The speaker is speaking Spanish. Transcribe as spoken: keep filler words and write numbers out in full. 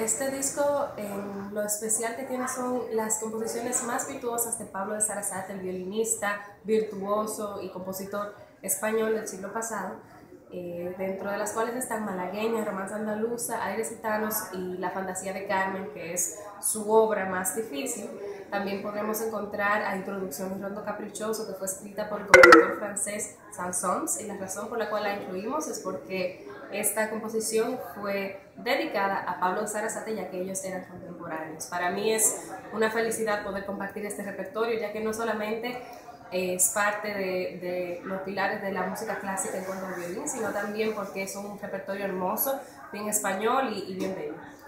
este disco, en lo especial que tiene son las composiciones más virtuosas de Pablo de Sarasate, el violinista, virtuoso y compositor español del siglo pasado, eh, dentro de las cuales están Malagueña, Romanza Andaluza, Aires Gitanos y La Fantasía de Carmen, que es su obra más difícil. También podremos encontrar a Introducción y Rondo Caprichoso, que fue escrita por el compositor francés Saint-Saëns, y la razón por la cual la incluimos es porque esta composición fue dedicada a Pablo de Sarasate, ya que ellos eran contemporáneos. Para mí es una felicidad poder compartir este repertorio, ya que no solamente es parte de, de los pilares de la música clásica en cuanto al violín, sino también porque es un repertorio hermoso, bien español y, y bien bello.